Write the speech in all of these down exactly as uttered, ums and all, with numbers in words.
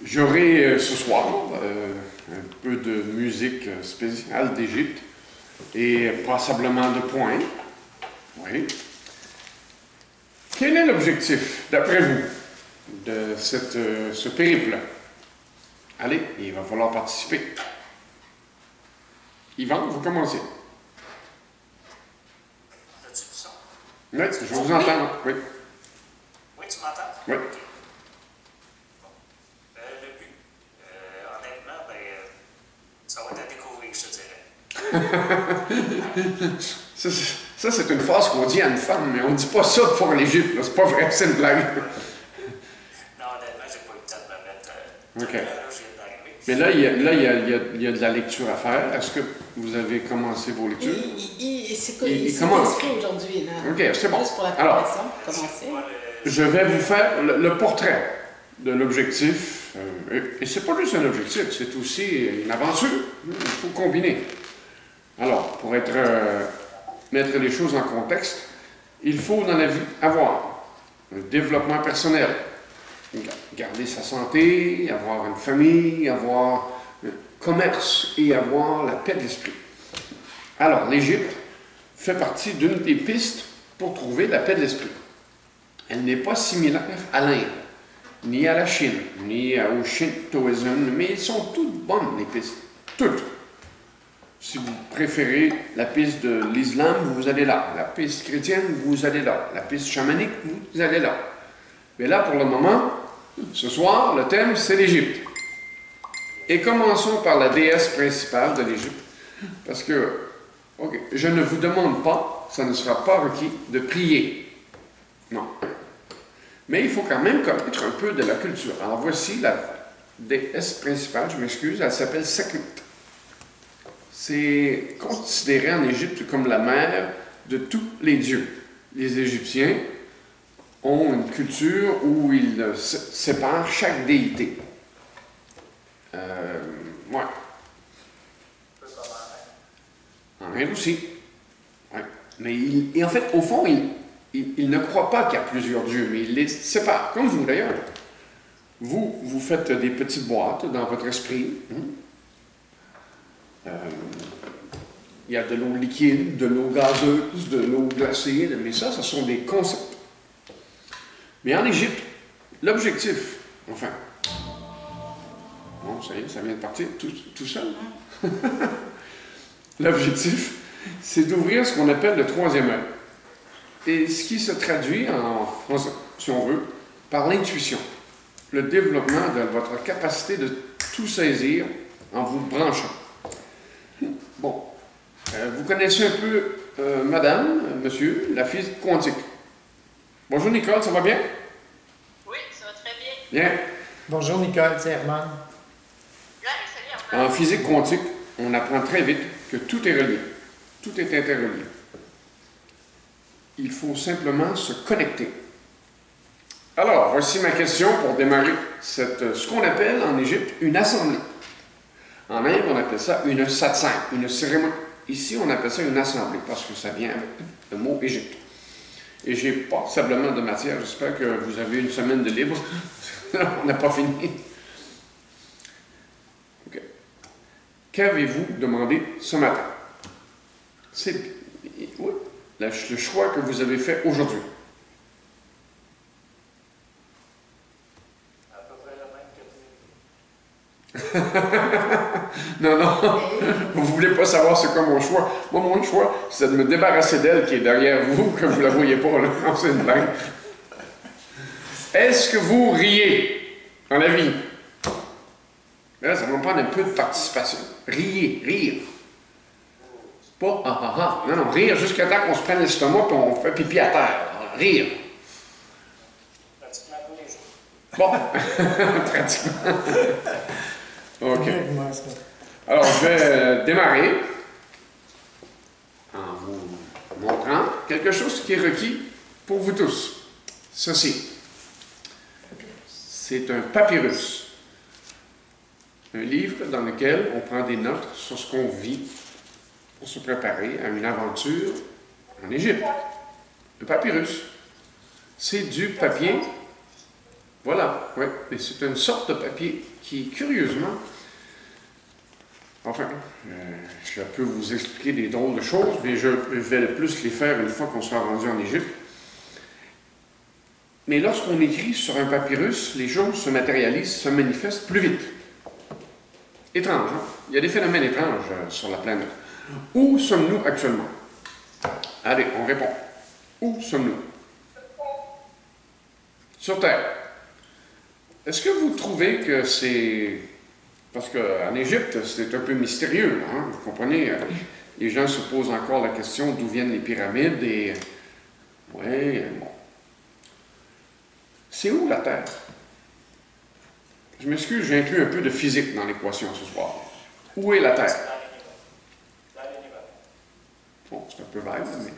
J'aurai euh, ce soir euh, un peu de musique spéciale d'Égypte et passablement de points. Oui. Quel est l'objectif, d'après vous, de cette, euh, ce périple? Allez, il va falloir participer. Yvan, vous commencez. As-tu du son? Oui, je vous entends. Oui. Oui, tu m'entends? Oui. Bon. Euh, le but, euh, honnêtement, ben, euh, ça va être à découvrir, je te dirais. Ça, ça c'est une phrase qu'on dit à une femme, mais on ne dit pas ça pour l'Égypte. C'est pas vrai, c'est une blague. Non, honnêtement, j'ai pas eu le temps de me mettre. Euh, OK. là, là, je viens d'arriver. Mais là, il y, a, là il, y a, il, y a, il y a de la lecture à faire. Est-ce que vous avez commencé vos lectures? Il, il, il, c'est quoi, Il- il, il s'est commence. inscrit aujourd'hui, là. OK, c'est bon. Juste pour la Alors, formation, pour commencer. Moi, le- je vais vous faire le, le portrait de l'objectif. Euh, et et c'est pas juste un objectif, c'est aussi une aventure. Il faut combiner. Alors, pour être, euh, mettre les choses en contexte, il faut dans la vie avoir un développement personnel, garder sa santé, avoir une famille, avoir un commerce et avoir la paix de l'esprit. Alors, l'Égypte fait partie d'une des pistes pour trouver la paix de l'esprit. Elle n'est pas similaire à l'Inde, ni à la Chine, ni au shintoïsme, mais elles sont toutes bonnes, les pistes. Toutes. Si vous préférez la piste de l'islam, vous allez là. La piste chrétienne, vous allez là. La piste chamanique, vous allez là. Mais là, pour le moment, ce soir, le thème, c'est l'Égypte. Et commençons par la déesse principale de l'Égypte. Parce que, ok, je ne vous demande pas, ça ne sera pas requis, de prier. Non. Mais il faut quand même connaître un peu de la culture. Alors voici la déesse principale, je m'excuse, elle s'appelle Sekhmet. C'est considéré en Égypte comme la mère de tous les dieux. Les Égyptiens ont une culture où ils séparent chaque déité. Euh, ouais. En Inde aussi. Ouais. Mais il, et en fait, au fond, ils il, il ne croient pas qu'il y a plusieurs dieux, mais ils les séparent, comme vous d'ailleurs. Vous, vous faites des petites boîtes dans votre esprit. Hein? Euh, il y a de l'eau liquide, de l'eau gazeuse, de l'eau glacée, mais ça, ce sont des concepts. Mais en Égypte, l'objectif, enfin, bon, ça y est, ça vient de partir tout, tout seul. L'objectif, c'est d'ouvrir ce qu'on appelle le troisième œil. Et ce qui se traduit en français, si on veut, par l'intuition, le développement de votre capacité de tout saisir en vous branchant. Bon, euh, vous connaissez un peu euh, madame, euh, monsieur, la physique quantique. Bonjour Nicole, ça va bien? Oui, ça va très bien. Bien. Bonjour Nicole, c'est Herman. Ouais, salut, Armand. En physique quantique, on apprend très vite que tout est relié. Tout est interrelié. Il faut simplement se connecter. Alors, voici ma question pour démarrer cette, ce qu'on appelle en Égypte une assemblée. En Inde, on appelle ça une satsang, une cérémonie. Ici, on appelle ça une assemblée parce que ça vient avec le mot Égypte. Et j'ai passablement de matière. J'espère que vous avez une semaine de libre. On n'a pas fini. Okay. Qu'avez-vous demandé ce matin? C'est oui, le choix que vous avez fait aujourd'hui. À peu près le même que tu. Non, non, vous ne voulez pas savoir c'est quoi mon choix. Moi, mon choix, c'est de me débarrasser d'elle qui est derrière vous, que vous ne la voyez pas, là. Non, c'est une blague. Est-ce que vous riez dans la vie? Là, ça va me prendre un peu de participation. Riez, rire. Pas ah ah ah. Non, non, rire jusqu'à temps qu'on se prenne l'estomac et on fait pipi à terre. Rire. Pratiquement tous les jours. Bon, pratiquement. OK. Moi, ça. Alors, je vais euh, démarrer en vous montrant quelque chose qui est requis pour vous tous. Ceci. C'est un papyrus. Un livre dans lequel on prend des notes sur ce qu'on vit pour se préparer à une aventure en Égypte. Le papyrus. C'est du papier Voilà, oui. Et c'est une sorte de papier qui, curieusement, enfin, euh, je peux vous expliquer des drôles de choses, mais je vais plus les faire une fois qu'on sera rendu en Égypte. Mais lorsqu'on écrit sur un papyrus, les choses se matérialisent, se manifestent plus vite. Étrange, hein? Il y a des phénomènes étranges euh, sur la planète. Où sommes-nous actuellement? Allez, on répond. Où sommes-nous? Sur Terre. Est-ce que vous trouvez que c'est... Parce qu'en Égypte, c'est un peu mystérieux, hein? Vous comprenez? Les gens se posent encore la question d'où viennent les pyramides et... Oui, bon. C'est où la Terre? Je m'excuse, j'ai inclus un peu de physique dans l'équation ce soir. Où est la Terre? Dans l'univers. Bon, c'est un peu vague, mais...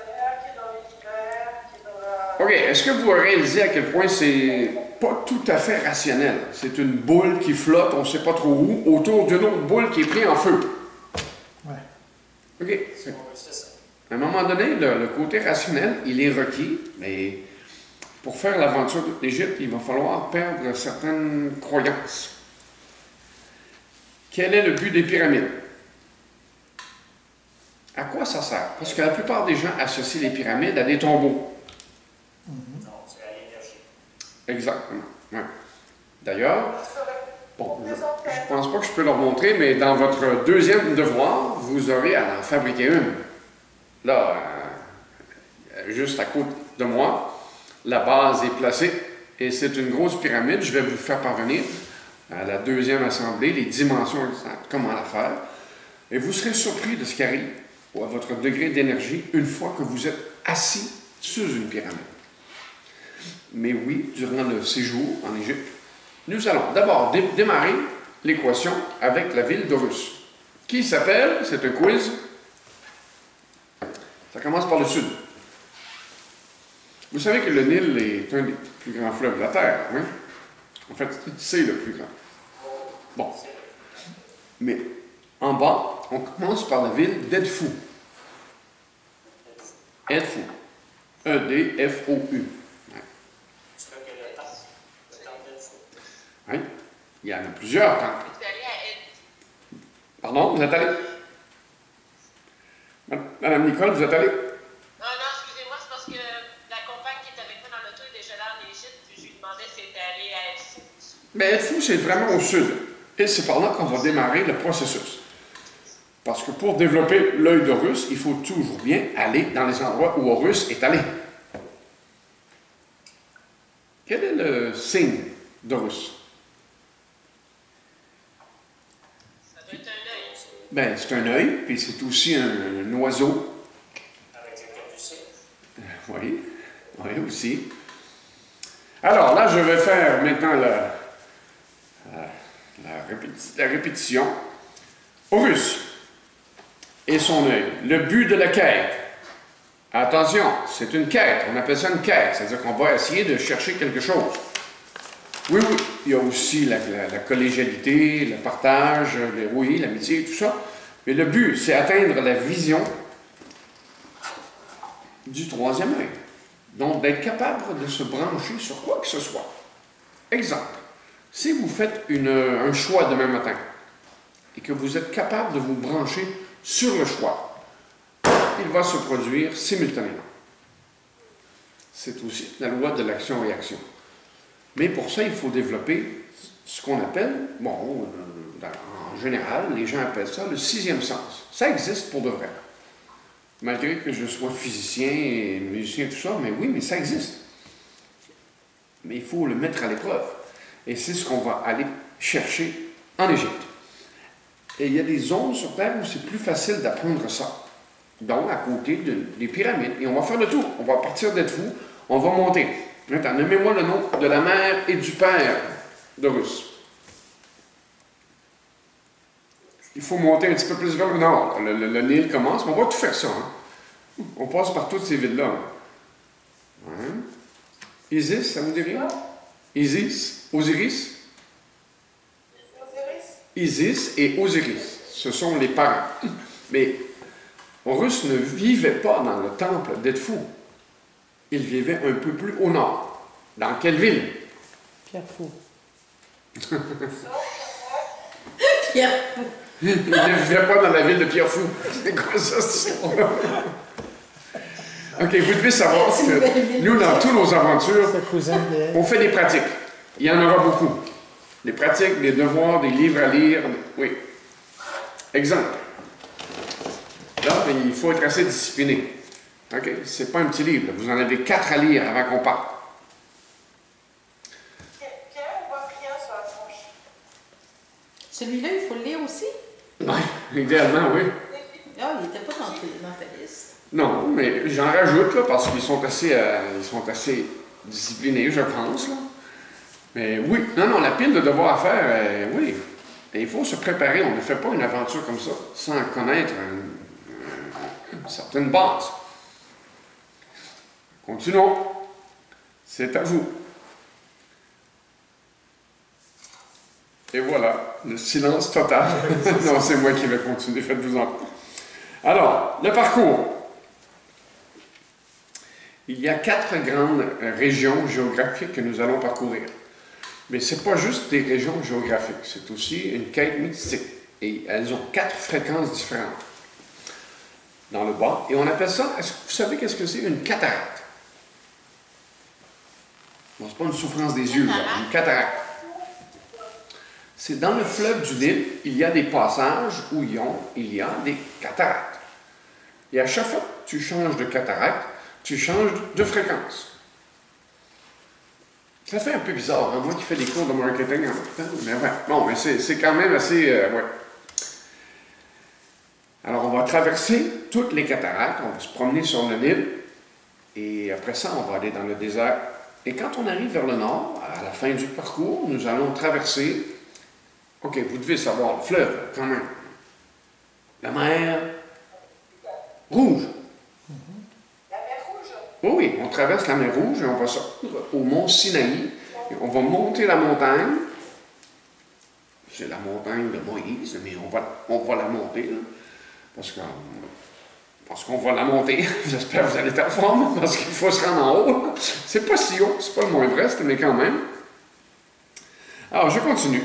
OK, est-ce que vous réalisez à quel point c'est pas tout à fait rationnel? C'est une boule qui flotte, on ne sait pas trop où, autour d'une autre boule qui est prise en feu. Ouais. OK. Oui, c'est ça. À un moment donné, le, le côté rationnel, il est requis, mais pour faire l'aventure d'Égypte, il va falloir perdre certaines croyances. Quel est le but des pyramides? À quoi ça sert? Parce que la plupart des gens associent les pyramides à des tombeaux. Non, c'est à l'énergie. Exactement. Ouais. D'ailleurs, bon, je ne pense pas que je peux leur montrer, mais dans votre deuxième devoir, vous aurez à en fabriquer une. Là, euh, juste à côté de moi, la base est placée et c'est une grosse pyramide. Je vais vous faire parvenir à la deuxième assemblée les dimensions exactes, comment la faire. Et vous serez surpris de ce qui arrive ou à votre degré d'énergie une fois que vous êtes assis sur une pyramide. Mais oui, durant le séjour en Égypte, nous allons d'abord dé démarrer l'équation avec la ville d'Horus, qui s'appelle, c'est un quiz, ça commence par le sud. Vous savez que le Nil est un des plus grands fleuves de la Terre, oui? En fait, c'est le plus grand. Bon. Mais en bas, on commence par la ville d'Edfou. Edfou. E D F O U. C'est là que le temple, le temple d'Edfou. Oui, il y en a plusieurs temples. Tu es allé à Ed. Pardon, vous êtes allé? Madame Nicole, vous êtes allé? Non, non, excusez-moi, c'est parce que la compagne qui est avec moi dans l'auto est déjà là en Égypte, puis je lui demandais si elle était allée à Edfou. Mais Edfou, c'est vraiment au sud. Et c'est par là qu'on va démarrer le processus. Parce que pour développer l'œil d'Horus, il faut toujours bien aller dans les endroits où Horus est allé. Quel est le signe d'Horus? Ça doit être un œil. Ben, c'est un œil, puis c'est aussi un, un oiseau. Avec les capucines. Oui, oui aussi. Alors là, je vais faire maintenant la, la, la, répéti la répétition. Horus et son œil. Le but de la quête. Attention, c'est une quête. On appelle ça une quête. C'est-à-dire qu'on va essayer de chercher quelque chose. Oui, oui. Il y a aussi la, la, la collégialité, le partage, les, oui, l'amitié, tout ça. Mais le but, c'est atteindre la vision du troisième œil. Donc, d'être capable de se brancher sur quoi que ce soit. Exemple, si vous faites une, un choix demain matin et que vous êtes capable de vous brancher sur le choix, il va se produire simultanément. C'est aussi la loi de l'action-réaction. Mais pour ça, il faut développer ce qu'on appelle, bon, en général, les gens appellent ça le sixième sens. Ça existe pour de vrai. Malgré que je sois physicien et musicien, tout ça, mais oui, mais ça existe. Mais il faut le mettre à l'épreuve. Et c'est ce qu'on va aller chercher en Égypte. Et il y a des zones sur Terre où c'est plus facile d'apprendre ça. Donc, à côté de, des pyramides. Et on va faire le tour. On va partir d'Edfou, on va monter. Maintenant, nommez-moi le nom de la mère et du père d'Horus. Il faut monter un petit peu plus vers le nord. Le, le, le Nil commence, mais on va tout faire ça. Hein? On passe par toutes ces villes-là. Hein? Isis, ça vous dit rien? Isis, Osiris? Isis et Osiris, ce sont les parents. Mais Horus ne vivait pas dans le temple d'Edfou. Il vivait un peu plus au nord. Dans quelle ville? Pierre Fou. Pierre. Il ne vivait pas dans la ville de Pierrefou. C'est quoi ça, cette histoire-là? OK, vous devez savoir que nous, dans toutes nos aventures, Sa cousine de... on fait des pratiques. Il y en aura beaucoup. Des pratiques, des devoirs, des livres à lire. Oui. Exemple. Là, il faut être assez discipliné. OK? C'est pas un petit livre. Vous en avez quatre à lire avant qu'on parte. Pierre, on voit rien sur la tranche. Celui-là, il faut le lire aussi? Oui, idéalement, oui. Ah, il n'était pas dans, ta- dans ta liste. Non, mais j'en rajoute, là, parce qu'ils sont assez, euh, ils sont assez disciplinés, je pense, là. Mais oui, non, non, la pile de devoirs à faire, euh, oui. Et il faut se préparer. On ne fait pas une aventure comme ça sans connaître un- un- une certaine base. Continuons. C'est à vous. Et voilà, le silence total. Non, c'est moi qui vais continuer, faites-vous en. Alors, le parcours. Il y a quatre grandes régions géographiques que nous allons parcourir. Mais ce n'est pas juste des régions géographiques, c'est aussi une quête mystique. Et elles ont quatre fréquences différentes dans le bas. Et on appelle ça, est-ce que vous savez qu'est-ce que c'est? Une cataracte. Bon, c'est pas une souffrance des yeux, là, une cataracte. C'est dans le fleuve du Nil, il y a des passages où il y a, il y a des cataractes. Et à chaque fois que tu changes de cataracte, tu changes de fréquence. Ça fait un peu bizarre, hein? Moi qui fais des cours de marketing en même temps, mais ouais. Bon, mais c'est quand même assez... Euh, ouais. Alors, on va traverser toutes les cataractes, on va se promener sur le Nil, et après ça, on va aller dans le désert. Et quand on arrive vers le nord, à la fin du parcours, nous allons traverser... OK, vous devez savoir, le fleuve, quand même. La mer Rouge. La mer Rouge. Oui, oui, on traverse la mer Rouge et on va sortir au mont Sinaï. Et on va monter la montagne. C'est la montagne de Moïse, mais on va, on va la monter, là, parce qu'on parce qu'on va la monter. J'espère que vous allez être en forme, parce qu'il faut se rendre en haut. C'est pas si haut, c'est pas le mont Everest, mais quand même. Alors, je continue.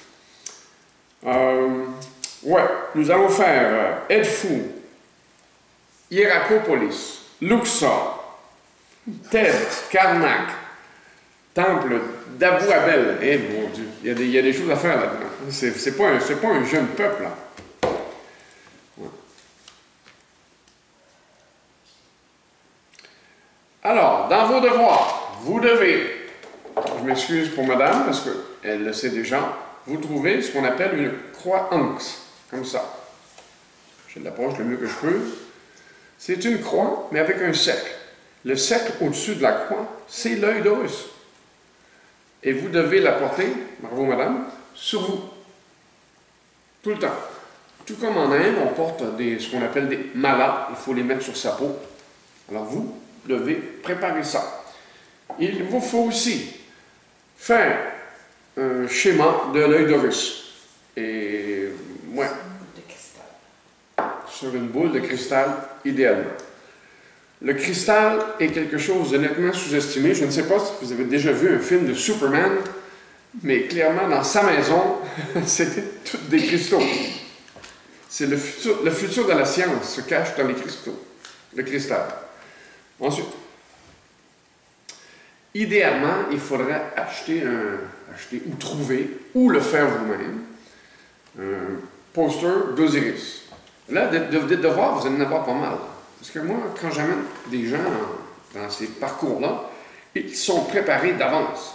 Euh, ouais, nous allons faire euh, Edfou, Hierapolis, Luxor, Thèbes, Karnak, Temple d'Abou Abel. Eh mon Dieu, il y a des, il y a des choses à faire là-dedans. C'est c'est pas, un- c'est pas un jeune peuple, là. Ouais. Alors, dans vos devoirs, vous devez, je m'excuse pour madame parce qu'elle le sait déjà, vous trouvez ce qu'on appelle une croix anxe, comme ça. Je l'approche le mieux que je peux. C'est une croix, mais avec un cercle. Le cercle au-dessus de la croix, c'est l'œil d'Horus. Et vous devez la porter, bravo madame, sur vous. Tout le temps. Tout comme en Inde, on porte des, ce qu'on appelle des malas, il faut les mettre sur sa peau. Alors vous devez préparer ça. Il vous faut aussi faire un schéma de l'œil d'Horus. Et, ouais, De cristal. sur une boule de cristal, idéalement. Le cristal est quelque chose de nettement sous-estimé. Je ne sais pas si vous avez déjà vu un film de Superman, mais clairement, dans sa maison, c'était tout des cristaux. C'est le futur, le futur de la science se cache dans les cristaux, le cristal. Ensuite, idéalement, il faudrait acheter, un, acheter ou trouver, ou le faire vous-même, un poster d'Osiris. Là, de, de, de devoir, vous allez en avoir pas mal. Parce que moi, quand j'amène des gens dans ces parcours-là, ils sont préparés d'avance.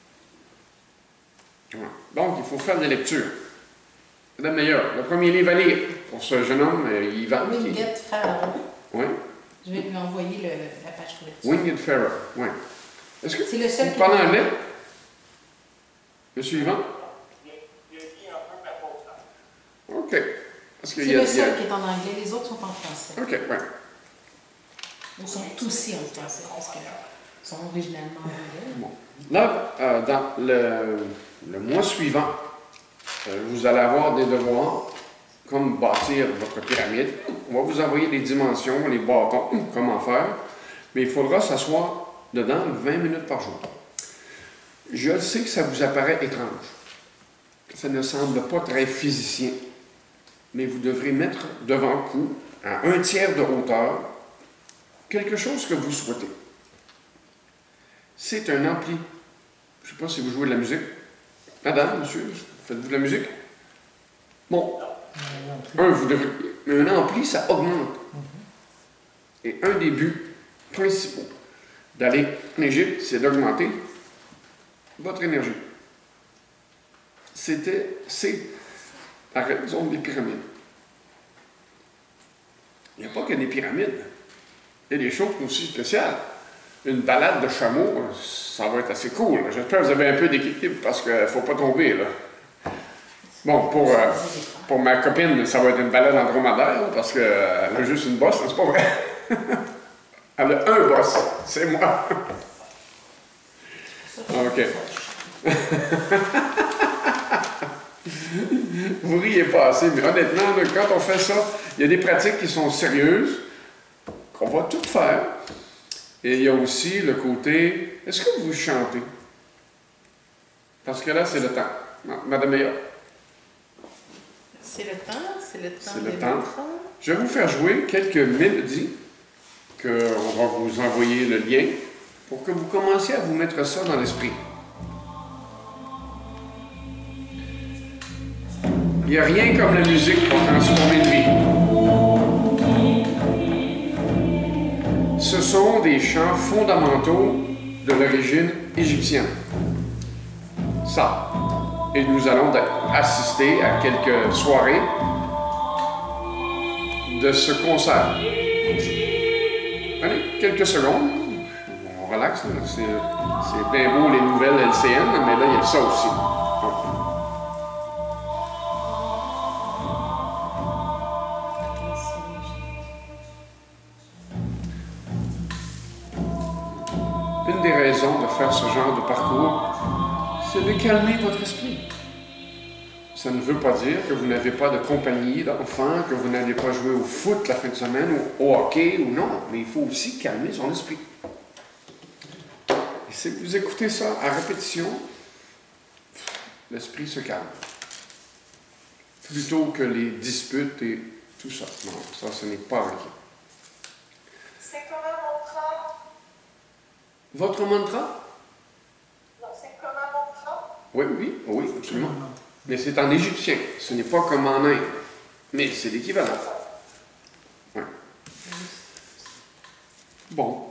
Ouais. Donc, il faut faire des lectures. C'est le meilleur. Le premier livre à lire pour ce jeune homme, euh, Yvan. Qui... Winged Pharaoh. Oui. Je vais lui envoyer le, la page couverture. Winged Pharaoh. Oui. Est-ce que C'est le seul vous qui- parlez anglais? Monsieur Yvan? Il a dit un peu ma faute. OK. Parce qu'il C'est y a, le il y a- seul qui est en anglais, les autres sont en français. OK, oui. Ils sont tous aussi en français parce qu'ils sont originalement anglais. Bon. Là, euh, dans le, le mois suivant, euh, vous allez avoir des devoirs, comme bâtir votre pyramide. On va vous envoyer les dimensions, les bâtons, comment faire. Mais il faudra s'asseoir dedans vingt minutes par jour. Je sais que ça vous apparaît étrange. Ça ne semble pas très physicien. Mais vous devrez mettre devant vous, à un tiers de hauteur, quelque chose que vous souhaitez. C'est un ampli. Je ne sais pas si vous jouez de la musique. Madame, monsieur, faites-vous de la musique? Bon. Un, vous devrez. Mais un ampli, ça augmente. Et un des buts principaux d'aller en Égypte, c'est d'augmenter votre énergie. C'était, c'est la raison des pyramides. Il n'y a pas que des pyramides. Il y a des choses aussi spéciales. Une balade de chameau, ça va être assez cool. J'espère que vous avez un peu d'équilibre parce qu'il ne faut pas tomber, là. Bon, pour, euh, pour ma copine, ça va être une balade en dromadaire parce qu'elle a juste une bosse, c'est pas vrai. Elle a un boss, c'est moi. OK. Vous riez pas assez, mais honnêtement, là, quand on fait ça, il y a des pratiques qui sont sérieuses, qu'on va tout faire. Et il y a aussi le côté, est-ce que vous chantez? Parce que là, c'est le temps. Madame Meilleur? C'est le temps, c'est le temps. C'est le des temps. enfants. Je vais vous faire jouer quelques mélodies, qu'on va vous envoyer le lien, pour que vous commenciez à vous mettre ça dans l'esprit. Il n'y a rien comme la musique pour transformer une vie. Ce sont des chants fondamentaux de l'origine égyptienne. Ça. Et nous allons assister à quelques soirées de ce concert. Allez, quelques secondes. On relaxe. C'est bien beau les nouvelles L C N, mais là, il y a ça aussi. Une des raisons de faire ce genre de parcours, c'est de calmer votre esprit. Ça ne veut pas dire que vous n'avez pas de compagnie d'enfants, que vous n'allez pas jouer au foot la fin de semaine, ou au hockey, ou non, mais il faut aussi calmer son esprit. Et si vous écoutez ça à répétition, l'esprit se calme. Plutôt que les disputes et tout ça. Non, ça, ce n'est pas vrai. C'est comme un mantra. Votre mantra? Non, c'est comme un mantra. Oui, oui, oui, absolument. Mais c'est en égyptien. Ce n'est pas comme en Inde. Mais c'est l'équivalent. Ouais. Bon.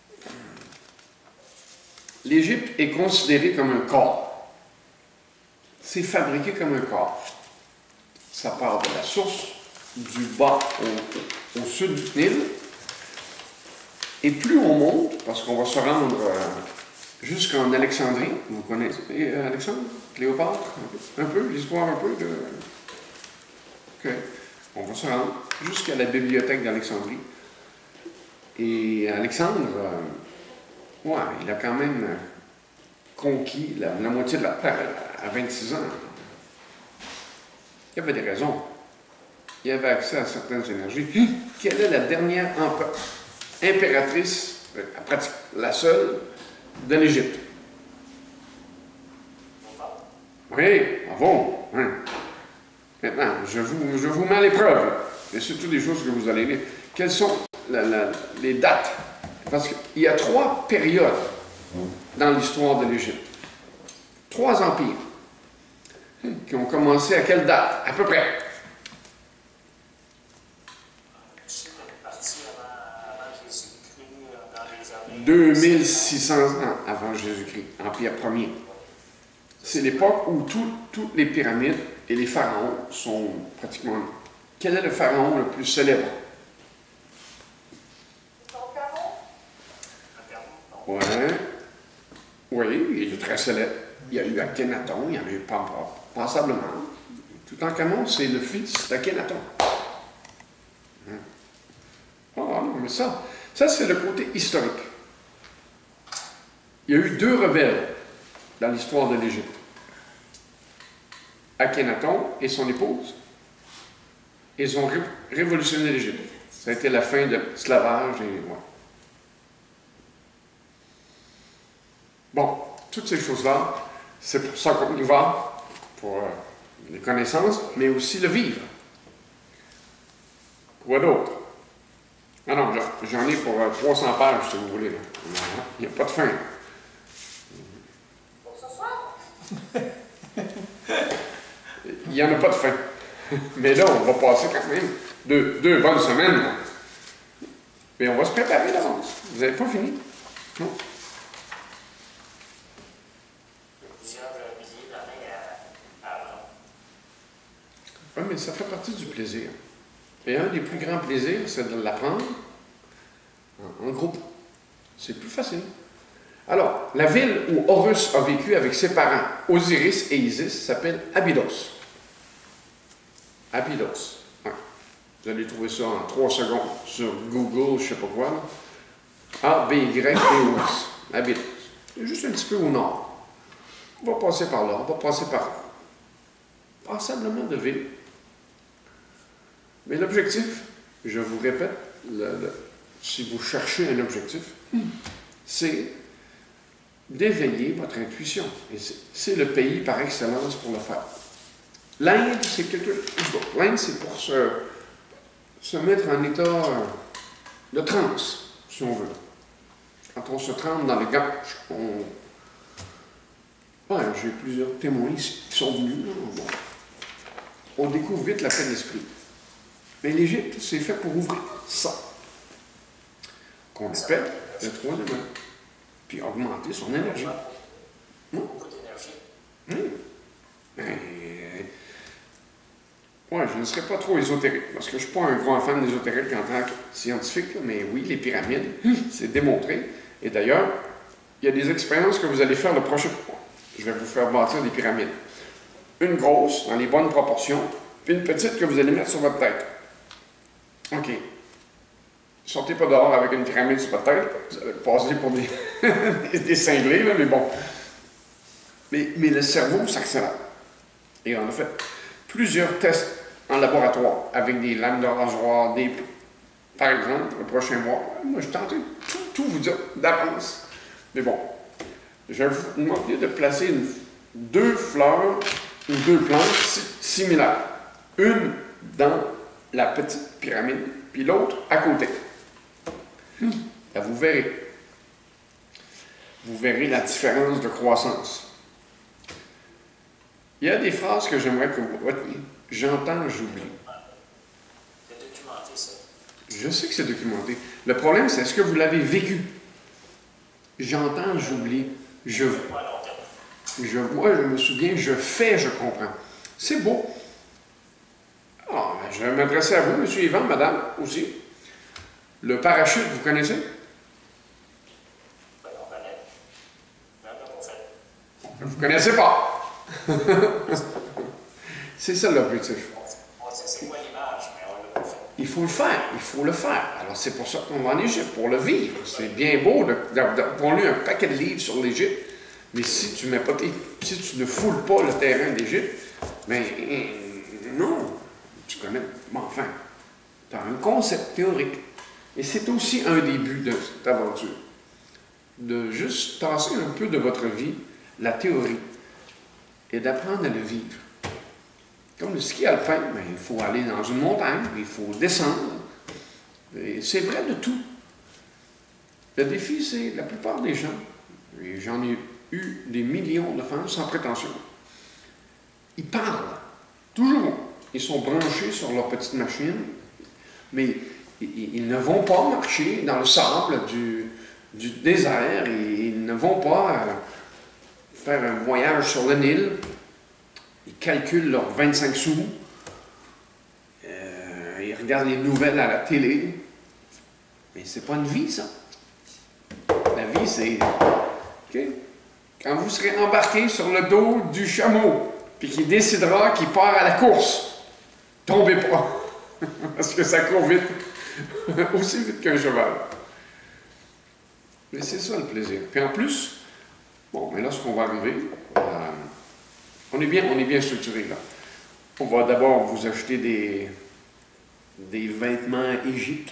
L'Égypte est considérée comme un corps. C'est fabriqué comme un corps. Ça part de la source, du bas au, au sud du Nil. Et plus on monte, parce qu'on va se rendre euh, jusqu'en Alexandrie, vous connaissez euh, Alexandre, Cléopâtre, un peu, l'histoire un peu de... OK. On va se rendre jusqu'à la bibliothèque d'Alexandrie. Et Alexandre, euh, ouais, il a quand même euh, conquis la, la moitié de la Terre à vingt-six ans. Il y avait des raisons. Il avait accès à certaines énergies. Quelle est la dernière impératrice, la seule, de l'Égypte? Oui, bravo. Hein. Maintenant, je vous, je vous mets à l'épreuve. Et surtout des choses que vous allez lire. Quelles sont la, la, les dates? Parce qu'il y a trois périodes dans l'histoire de l'Égypte. Trois empires qui ont commencé à quelle date, à peu près? deux mille six cents ans avant Jésus-Christ, Empire premier. C'est l'époque où tout, toutes les pyramides et les pharaons sont pratiquement... Quel est le pharaon le plus célèbre? Ouais. Oui, il est très célèbre. Il y a eu Akhenaton, il y en a eu pas, passablement. Toutankhamon, c'est le fils d'Akhenaton. Ah non, mais ça, ça c'est le côté historique. Il y a eu deux rebelles dans l'histoire de l'Égypte. Akhenaton et son épouse. Ils ont ré révolutionné l'Égypte. Ça a été la fin de l'esclavage et... Ouais. Bon, toutes ces choses-là, c'est pour ça qu'on y va, pour euh, les connaissances, mais aussi le vivre. Quoi d'autre? Ah non, j'en ai pour euh, trois cents pages, si vous voulez. Là. Il n'y a pas de fin. Pour ce soir? Il n'y en a pas de fin. Mais là, on va passer quand même deux, deux bonnes semaines. Là. Mais on va se préparer d'avance. Vous n'avez pas fini? Non. Plusieurs milliers d'années à, à apprendre. Oui, mais ça fait partie du plaisir. Et un des plus grands plaisirs, c'est de l'apprendre en, en groupe. C'est plus facile. Alors, la ville où Horus a vécu avec ses parents, Osiris et Isis, s'appelle Abydos. Abydos. Ouais. Vous allez trouver ça en trois secondes sur Google, je ne sais pas quoi. A, B, Y, D, O, S. Abydos. C'est juste un petit peu au nord. On va passer par là, on va passer par là. Passablement de ville. Mais l'objectif, je vous répète, le, le, si vous cherchez un objectif, c'est d'éveiller votre intuition. Et c'est le pays par excellence pour le faire. L'Inde, c'est quelque chose d'autre. L'Inde, c'est pour se, se mettre en état de transe, si on veut. Quand on se trempe dans les Ganges, on... Ouais, j'ai plusieurs témoins ici qui sont venus. Là, bon. On découvre vite la paix d'esprit. Mais l'Égypte, c'est fait pour ouvrir ça, qu'on appelle le troisième œil, puis augmenter son énergie. Beaucoup d'énergie. Oui. Mais, ouais, je ne serais pas trop ésotérique, parce que je ne suis pas un grand fan d'ésotérique en tant que scientifique, là, mais oui, les pyramides, c'est démontré. Et d'ailleurs, il y a des expériences que vous allez faire le prochain mois. Je vais vous faire bâtir des pyramides. Une grosse, dans les bonnes proportions, puis une petite que vous allez mettre sur votre tête. OK. Sortez pas dehors avec une pyramide sur votre tête, vous allez passer pour des, des cinglés, là, mais bon. Mais, mais le cerveau s'accélère. Et on a fait plusieurs tests en laboratoire avec des lames de rasoir, des... Par exemple, le prochain mois, moi je tentais tout, tout vous dire d'avance. Mais bon, je vais vous demander de placer une, deux fleurs ou deux plantes si, similaires. Une dans la petite pyramide, puis l'autre à côté. Là, vous verrez. Vous verrez la différence de croissance. Il y a des phrases que j'aimerais que vous reteniez. J'entends, j'oublie. C'est documenté, ça. Je sais que c'est documenté. Le problème, c'est est-ce que vous l'avez vécu? J'entends, j'oublie. Je, Pas longtemps. je vois, je me souviens, je fais, je comprends. C'est beau. Ah, je vais m'adresser à vous, M. Yvan, Madame aussi. Le parachute, vous connaissez? Ben, on connaît. Mais on n'a pas fait. Vous ne connaissez pas. C'est ça l'objectif. On sait c'est quoi l'image, mais on l'a pas fait. Il faut le faire, il faut le faire. Alors c'est pour ça qu'on va en Égypte, pour le vivre. C'est bien beau d'avoir lu un paquet de livres sur l'Égypte, mais si tu mets pas tes, si tu ne foules pas le terrain d'Égypte, mais non, tu connais, bon, enfin, tu as un concept théorique. Et c'est aussi un des buts de cette aventure, de juste tasser un peu de votre vie la théorie et d'apprendre à le vivre. Comme le ski alpin, ben, il faut aller dans une montagne, il faut descendre. Et c'est vrai de tout. Le défi, c'est la plupart des gens, et j'en ai eu des millions de femmes sans prétention, ils parlent, toujours. Ils sont branchés sur leur petite machine, mais ils, ils ne vont pas marcher dans le sable du, du désert, et ils ne vont pas euh, faire un voyage sur le Nil. Ils calculent leurs vingt-cinq sous, euh, ils regardent les nouvelles à la télé, mais c'est pas une vie, ça. La vie, c'est... Okay? Quand vous serez embarqué sur le dos du chameau, puis qu'il décidera qu'il part à la course, tombez pas, parce que ça court vite, aussi vite qu'un cheval. Mais c'est ça le plaisir. Puis en plus, bon, mais là, ce qu'on va arriver... Euh, On est bien, on est bien structuré, là. On va d'abord vous acheter des, des vêtements égyptiens.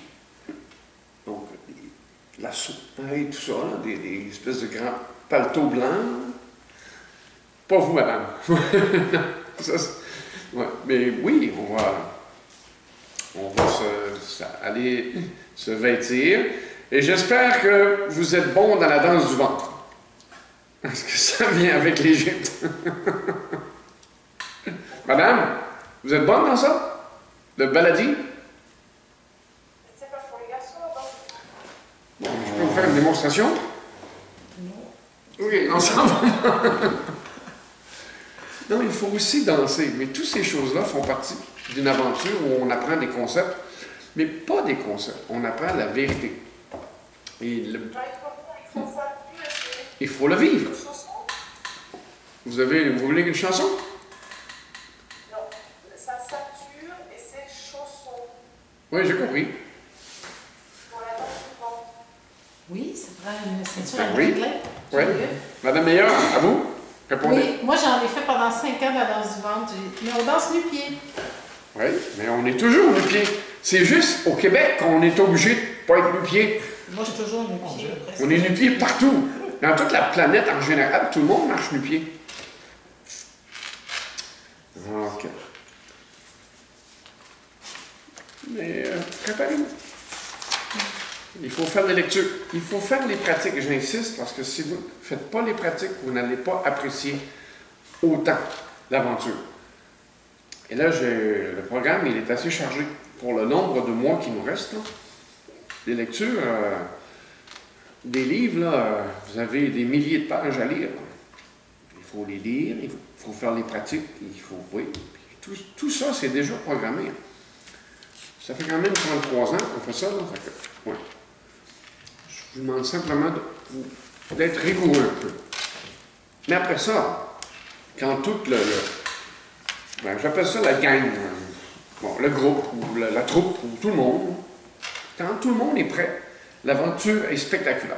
Donc, la soupe, tout ça, là, des, des espèces de grands paletots blancs. Pas vous, madame. Ça, ouais. Mais oui, on va, on va se, se, aller se vêtir. Et j'espère que vous êtes bon dans la danse du ventre. Parce que ça vient avec l'Égypte. Madame, vous êtes bonne dans ça? Le baladi? C'est pas pour les garçons, donc. Bon, je peux vous faire une démonstration? Oui, ensemble. Non, il faut aussi danser. Mais toutes ces choses-là font partie d'une aventure où on apprend des concepts, mais pas des concepts. On apprend la vérité. Et le... Il faut, il faut ça plus, il faut le vivre. une chanson? Vous, avez, vous voulez une chanson? Non, ça sature et c'est chanson. Oui, j'ai compris. Pour la danse du ventre. Oui, ça prend une ceinture Ben à oui. régler. Oui. Madame Meilleur, à vous? Répondez. Oui, moi j'en ai fait pendant cinq ans de la danse du ventre. J'ai- Mais on danse nu-pied. Oui, mais on est toujours nu-pied. C'est juste au Québec qu'on est obligé de ne pas être nu-pied. Moi j'ai toujours nu-pied. On est nu-pied partout. Dans toute la planète en général, tout le monde marche nu-pied. OK. Mais euh, préparez-vous. Il faut faire des lectures. Il faut faire les pratiques. J'insiste parce que si vous ne faites pas les pratiques, vous n'allez pas apprécier autant l'aventure. Et là, j'ai- le programme, il est assez chargé pour le nombre de mois qui nous restent. Là. Les lectures, euh, des livres, là, euh, vous avez des milliers de pages à lire. Il faut les lire, il faut, il faut faire les pratiques, il faut... Oui, tout, tout ça, c'est déjà programmé. Ça fait quand même trente-trois ans qu'on fait ça. Là, fait que, ouais. Je vous demande simplement de- d'être rigoureux un peu. Mais après ça, quand tout le... le ben, j'appelle ça la gang, euh, bon, le groupe, ou la, la troupe, ou tout le monde, quand tout le monde est prêt, l'aventure est spectaculaire.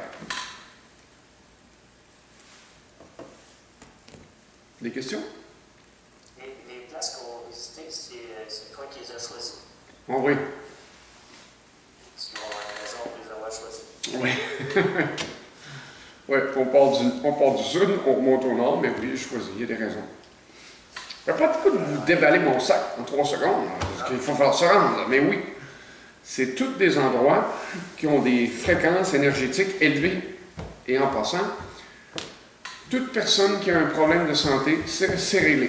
Des questions? Les, les places qu'on va visiter, c'est euh, c'est toi qui les as choisies. Oh oui. Parce qu'il va y avoir une raison pour les avoir choisies. Oui. Oui, on part, du, on part du sud, on remonte au nord, mais oui, je choisis, il y a des raisons. Il n'y a pas de coup de vous déballer mon sac en trois secondes, là, parce qu'il faut faire se rendre, là, mais oui. C'est tous des endroits qui ont des fréquences énergétiques élevées. Et en passant, toute personne qui a un problème de santé, c'est c'est réglé.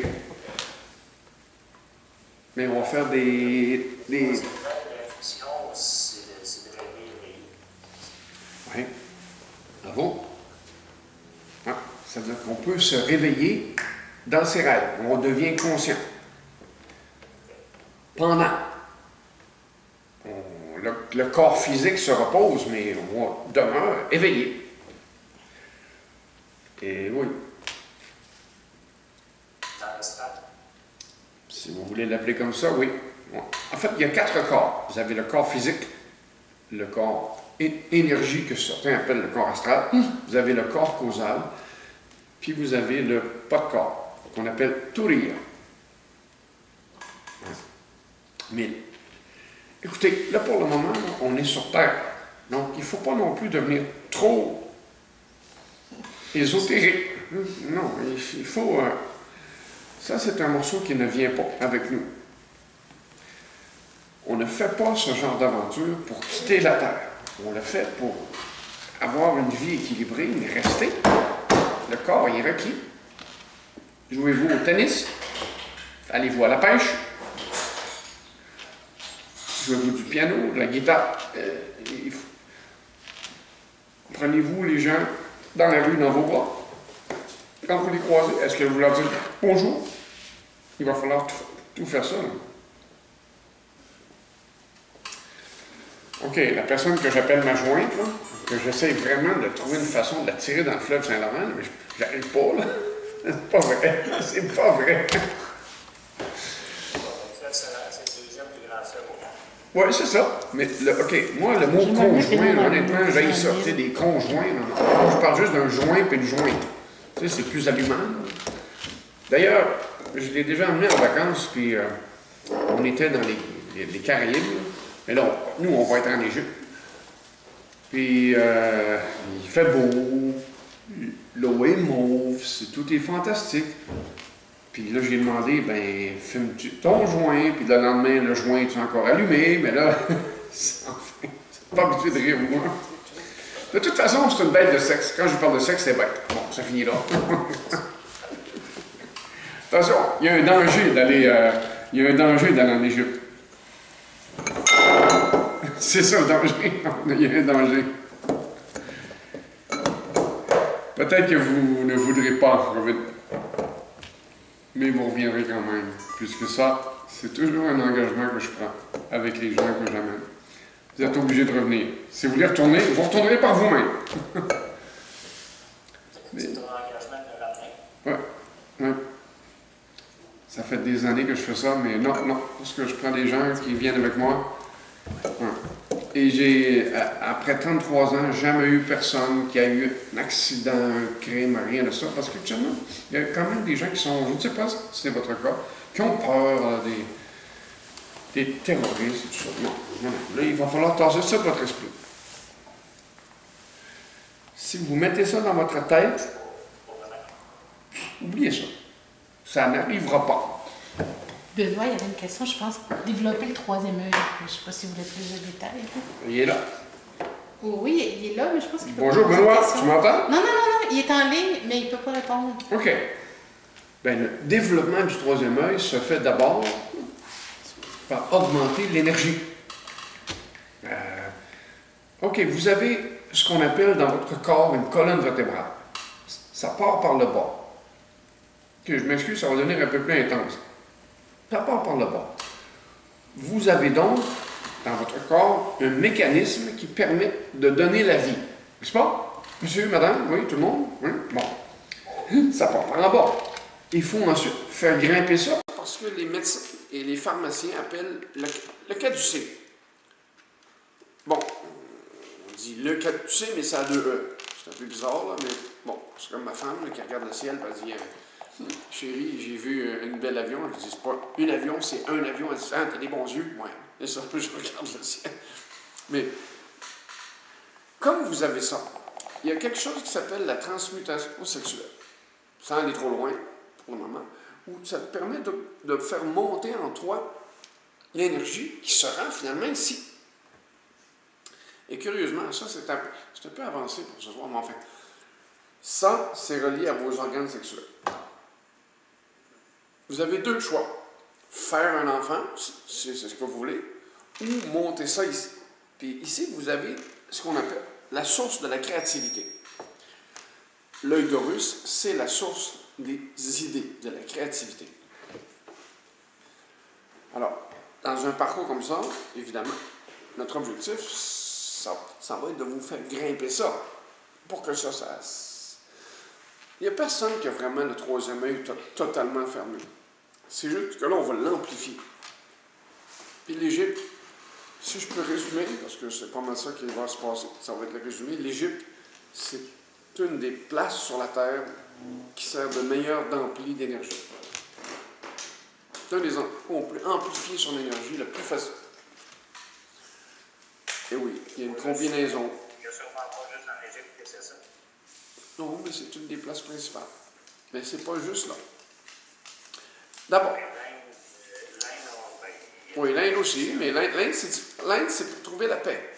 Mais on va faire des... des... C'est vrai que l'intuition, c'est de, c'est de rêver éveillé. Oui. Bravo. Ah, ça veut dire qu'on peut se réveiller dans ses rêves. On devient conscient. Pendant. On- le, le corps physique se repose, mais on demeure éveillé. Et oui, Dans le stade. si vous voulez l'appeler comme ça, oui. Bon. En fait, il y a quatre corps. Vous avez le corps physique, le corps é- énergie que certains appellent le corps astral. Vous avez le corps causal, puis vous avez le pas de corps, qu'on appelle Turiya. Mais, écoutez, là pour le moment, là, on est sur Terre. Donc, il ne faut pas non plus devenir trop ésotérique. Non, il il faut... euh, ça, c'est un morceau qui ne vient pas avec nous. On ne fait pas ce genre d'aventure pour quitter la Terre. On le fait pour avoir une vie équilibrée, mais rester. Le corps est requis. Jouez-vous au tennis? Allez-vous à la pêche? Jouez-vous du piano, de la guitare? Euh, il faut- Prenez-vous les gens dans la rue dans vos bras. Quand vous les croisez, est-ce que vous leur dites bonjour? Il va falloir tout, tout faire ça. Là. OK, la personne que j'appelle ma jointe, là, que j'essaie vraiment de trouver une façon de la tirer dans le fleuve Saint-Laurent, là, mais j'arrive pas, là. C'est pas vrai. C'est pas vrai. Le fleuve Saint-Laurent, c'est le deuxième plus grand fleuve au monde. Oui, c'est ça. Mais, le, OK, moi, le mot J'aimerais mieux conjoint, finir là, dans honnêtement, le j'ai mot ça. Tu sais, des conjoints, là, non. Moi, je parle juste d'un joint puis une jointe. Tu sais, c'est plus allumant. là. D'ailleurs, je l'ai déjà emmené en vacances, puis euh, on était dans les, les, les Caraïbes. Là. Mais là, on- nous, on va être en Égypte. Puis, euh, il fait beau. l'eau est mauve, c'est- tout est fantastique. Puis là, j'ai demandé, ben, fumes-tu ton joint? Puis le lendemain, le joint est encore allumé? Mais là, c'est- enfin, c'est pas habitué de rire, moi. De toute façon, c'est une bête de sexe. Quand je parle de sexe, c'est bête. Bon, ça finit là. Attention, il y a un danger d'aller euh, il y a un danger d'aller en Égypte. C'est ça le danger. Il y a un danger. Peut-être que vous ne voudrez pas revenir. Mais vous reviendrez quand même. Puisque ça, c'est toujours un engagement que je prends avec les gens que j'amène. Vous êtes obligés de revenir. Si vous voulez retourner, vous retournerez par vous-même. C'est ton engagement de ramener. Ouais, ouais. Ça fait des années que je fais ça, mais non, non. Parce que je prends des gens qui viennent avec moi. Ouais. Et j'ai, à- après trente-trois ans, jamais eu personne qui a eu un accident, un crime, rien de ça. Parce que, actuellement, il y a quand même des gens qui sont, je ne sais pas si c'est votre cas, qui ont peur euh, des. des terroristes et tout ça. Non, non, non. Là, il va falloir tasser ça de votre esprit. Si vous mettez ça dans votre tête, oubliez ça. Ça n'arrivera pas. Benoît, il y avait une question, je pense, développer le troisième œil. Je ne sais pas si vous voulez plus de détails. Il est là. Oh, oui, il est là, mais je pense qu'il peut Bonjour pas poser de Benoît, questions. tu m'entends? Non, non, non, non, il est en ligne, mais il ne peut pas répondre. OK. Ben, le développement du troisième œil se fait d'abord par augmenter l'énergie. Euh, OK, vous avez ce qu'on appelle dans votre corps une colonne vertébrale. Ça part par le bas. OK, je m'excuse, ça va devenir un peu plus intense. Ça part par le bas. Vous avez donc, dans votre corps, un mécanisme qui permet de donner la vie. N'est-ce pas? Monsieur, madame, oui, tout le monde? Oui? Bon. Ça part par en bas. Il faut ensuite faire grimper ça parce que les médecins et les pharmaciens appellent le, le caducée. Bon, on dit le caducée, mais ça a deux E. C'est un peu bizarre, là, mais bon, c'est comme ma femme là, qui regarde le ciel, elle dit euh, chérie, j'ai vu euh, une belle avion. Je dis c'est pas un avion, c'est un avion. Elle dit ah, t'as des bons yeux. Ouais, c'est ça, je regarde le ciel. Mais comme vous avez ça, il y a quelque chose qui s'appelle la transmutation sexuelle. Sans aller trop loin, pour le moment, où ça te permet de, de faire monter en toi l'énergie qui se rend finalement ici. Et curieusement, ça, c'est un, c'est un peu avancé pour ce soir, mais enfin, ça, c'est relié à vos organes sexuels. Vous avez deux choix. Faire un enfant, c'est ce que vous voulez, ou monter ça ici. Puis ici, vous avez ce qu'on appelle la source de la créativité. L'œil d'Horus, c'est la source des idées, de la créativité. Alors, dans un parcours comme ça, évidemment, notre objectif, ça, ça va être de vous faire grimper ça, pour que ça, ça... Il n'y a personne qui a vraiment le troisième œil to- totalement fermé. C'est juste que là, on va l'amplifier. Puis l'Égypte, si je peux résumer, parce que c'est pas mal ça qui va se passer, ça va être le résumé, l'Égypte, c'est une des places sur la Terre qui sert de meilleur d'ampli d'énergie. C'est un des endroits où on peut amplifier son énergie le plus facile. Et oui, il y a une combinaison. Il y a sûrement pas juste en Égypte que c'est ça. Non, mais c'est une des places principales. Mais c'est pas juste là. D'abord, L'Inde, euh, l'Inde, on va y- oui, l'Inde aussi, mais l'Inde, l'Inde, c'est, l'Inde, c'est pour trouver la paix.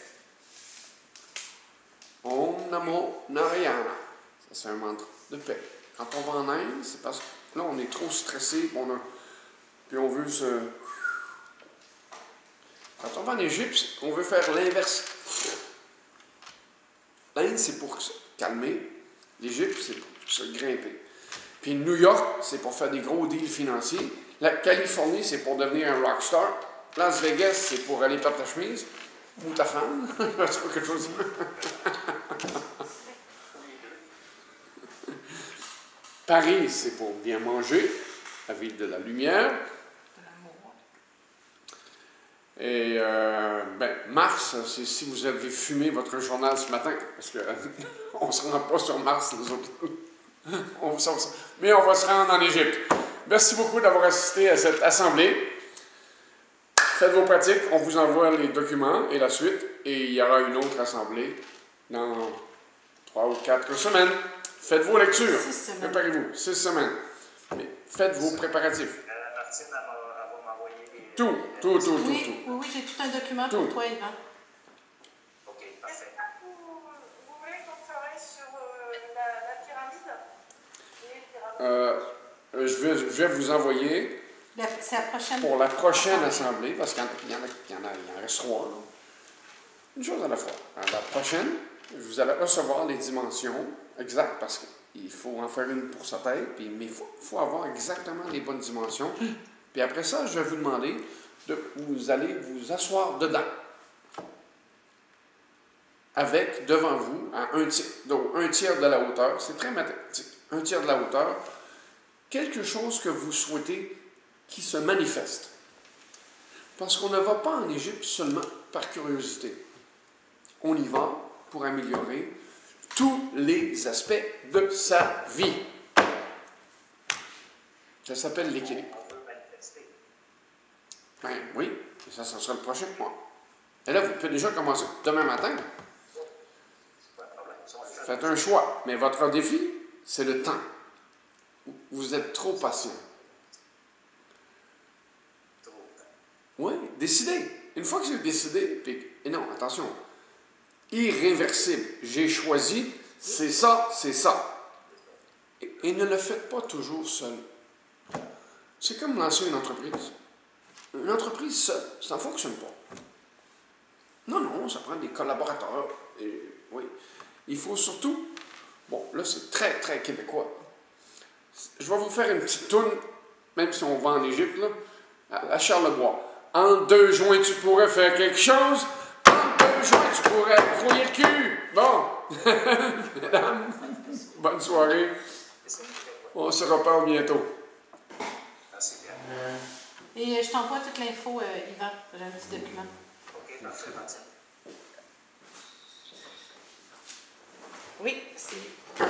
Om Namo Narayana. Ça, c'est un mantra de paix. Quand on va en Inde, c'est parce que là, on est trop stressé, on a, puis on veut se... Quand on va en Égypte, on veut faire l'inverse. L'Inde, c'est pour se calmer. L'Égypte, c'est pour se grimper. Puis New York, c'est pour faire des gros deals financiers. La Californie, c'est pour devenir un rockstar. Las Vegas, c'est pour aller par ta chemise. Ou ta femme. C'est pas quelque chose. Paris, c'est pour bien manger. La ville de la lumière. Et euh, ben, Mars, c'est si vous avez fumé votre journal ce matin, parce qu'on ne se rend pas sur Mars, nous autres. on, on, mais on va se rendre en Égypte. Merci beaucoup d'avoir assisté à cette assemblée. Faites vos pratiques, on vous envoie les documents et la suite, et il y aura une autre assemblée dans trois ou quatre semaines. Faites vos lectures. Six semaines. Préparez-vous. Six semaines. Mais faites vos préparatifs. Euh, Martine, elle va, elle va m'envoyer les... Tout, tout, tout, tout, Oui, tout. oui, oui, j'ai tout un document Tout. pour toi, Yvan. OK, Est-ce parfait. que vous, vous voulez qu'on travaille sur euh, la, la pyramide? Les pyramides. Euh, euh, je, vais, je vais vous envoyer La- C'est la prochaine. pour la prochaine assemblée, parce qu'il y en a, il y en, a, il y en, a, il en reste trois. Là. Une chose à la fois. À la prochaine, vous allez recevoir les dimensions exactes, parce qu'il faut en faire une pour sa tête, puis, mais il faut, faut avoir exactement les bonnes dimensions. Puis après ça, je vais vous demander de vous allez vous asseoir dedans. Avec, devant vous, à un tiers, donc un tiers de la hauteur, c'est très mathématique, un tiers de la hauteur, quelque chose que vous souhaitez qui se manifeste. Parce qu'on ne va pas en Égypte seulement par curiosité. On y va pour améliorer tous les aspects de sa vie. Ça s'appelle l'équilibre. On peut manifester. Ben oui, et ça, ça sera le prochain mois. Et là, vous pouvez déjà commencer demain matin. C'est pas un problème. Ça, on le fait. Faites un choix. Mais votre défi, c'est le temps. Vous êtes trop patient. Trop de temps. Oui, décidez. Une fois que j'ai décidé, puis, et non, attention, irréversible. J'ai choisi, c'est ça, c'est ça. Et, et ne le faites pas toujours seul. C'est comme lancer une entreprise. Une entreprise seule, ça ne fonctionne pas. Non, non, ça prend des collaborateurs. Et, oui. Il faut surtout, bon, là c'est très, très québécois. Je vais vous faire une petite toune, même si on va en Égypte, là, à, à Charlebois. En deux joints, tu pourrais faire quelque chose. En deux joints, tu pourrais grouiller le cul. Bon, mesdames, bonne soirée. On se reparle bientôt. Merci bien. Et euh, je t'envoie toute l'info, euh, Yvan. J'ai un petit document. OK, parfait, Martine. Oui, c'est